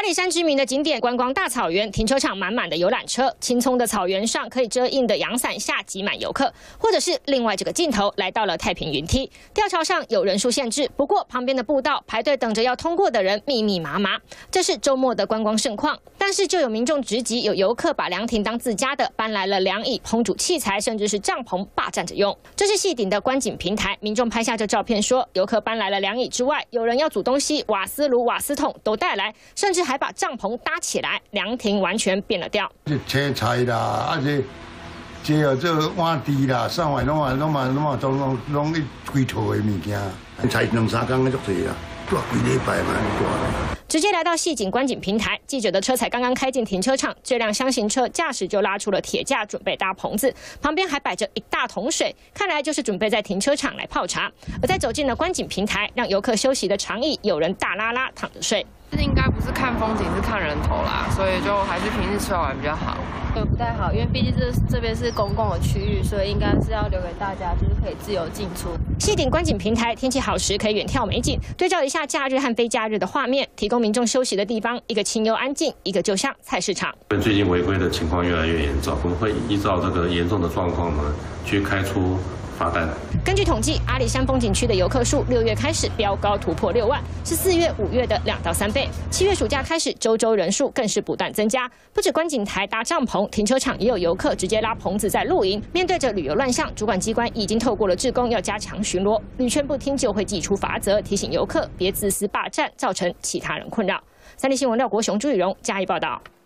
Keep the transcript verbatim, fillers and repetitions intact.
里山知名的景点观光大草原，停车场满满的游览车，青葱的草原上可以遮阴的阳伞下挤满游客，或者是另外这个镜头来到了太平云梯，吊桥上有人数限制，不过旁边的步道排队等着要通过的人密密麻麻，这是周末的观光盛况。但是就有民众直击，有游客把凉亭当自家的，搬来了凉椅、烹煮器材，甚至是帐篷霸占着用。这是细顶的观景平台，民众拍下这照片说，游客搬来了凉椅之外，有人要煮东西，瓦斯炉、瓦斯桶都带来，甚至还把帐篷搭起来，凉亭完全变了调。 青菜啦，啊这这哦做碗箸啦，上碗拢嘛拢嘛拢嘛都拢拢一规套的物件，才两三工就足济啦，多几礼拜嘛，多。 直接来到细景观景平台，记者的车才刚刚开进停车场，这辆厢型车驾驶就拉出了铁架，准备搭棚子，旁边还摆着一大桶水，看来就是准备在停车场来泡茶。而在走进了观景平台，让游客休息的长椅，有人大拉拉躺着睡。 这应该不是看风景，是看人头啦，所以就还是平日出来玩比较好。 对，不太好，因为毕竟这这边是公共的区域，所以应该是要留给大家，就是可以自由进出。 细顶观景平台天气好时可以远眺美景，对照一下假日和非假日的画面，提供民众休息的地方，一个清幽安静，一个就像菜市场。 最近违规的情况越来越严重，我们会依照这个严重的状况呢，去开出罚单。 根据统计，阿里山风景区的游客数六月开始飙高突破六万，是四月、五月的两到三倍。七月暑假开始，周周人数更是不断增加。不止观景台搭帐篷，停车场也有游客直接拉棚子在露营。面对着旅游乱象，主管机关已经透过了志工要加强巡逻，屡劝不听就会祭出罚则，提醒游客别自私霸占，造成其他人困扰。三立新闻廖国雄、朱雨荣加以报道。